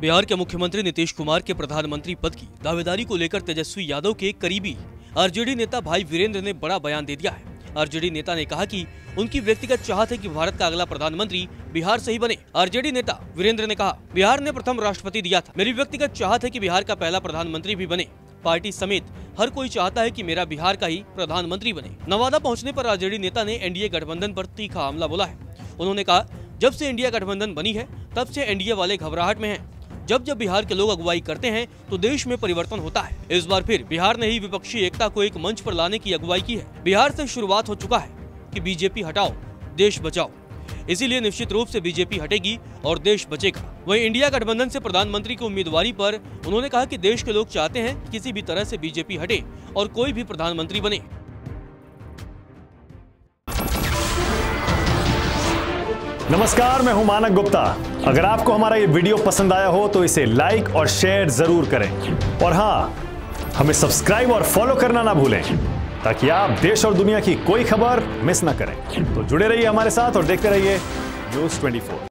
बिहार के मुख्यमंत्री नीतीश कुमार के प्रधानमंत्री पद की दावेदारी को लेकर तेजस्वी यादव के करीबी आरजेडी नेता भाई वीरेंद्र ने बड़ा बयान दे दिया है। आरजेडी नेता ने कहा कि उनकी व्यक्तिगत चाहत है कि भारत का अगला प्रधानमंत्री बिहार से ही बने। आरजेडी नेता वीरेंद्र ने कहा, बिहार ने प्रथम राष्ट्रपति दिया था, मेरी व्यक्तिगत चाहत है कि बिहार का पहला प्रधानमंत्री भी बने। पार्टी समेत हर कोई चाहता है कि मेरा बिहार का ही प्रधानमंत्री बने। नवादा पहुंचने पर आरजेडी नेता ने एनडीए गठबंधन पर तीखा हमला बोला है। उन्होंने कहा, जब से इंडिया गठबंधन बनी है तब से एनडीए वाले घबराहट में हैं। जब बिहार के लोग अगुवाई करते हैं तो देश में परिवर्तन होता है। इस बार फिर बिहार ने ही विपक्षी एकता को एक मंच पर लाने की अगुवाई की है। बिहार से शुरुआत हो चुका है कि बीजेपी हटाओ देश बचाओ, इसीलिए निश्चित रूप से बीजेपी हटेगी और देश बचेगा। वहीं इंडिया गठबंधन से प्रधानमंत्री की उम्मीदवारी पर उन्होंने कहा कि देश के लोग चाहते हैं कि किसी भी तरह से बीजेपी हटे और कोई भी प्रधानमंत्री बने। नमस्कार, मैं हूं मानक गुप्ता। अगर आपको हमारा ये वीडियो पसंद आया हो तो इसे लाइक और शेयर जरूर करें और हाँ, हमें सब्सक्राइब और फॉलो करना ना भूलें ताकि आप देश और दुनिया की कोई खबर मिस ना करें। तो जुड़े रहिए हमारे साथ और देखते रहिए न्यूज़ 24।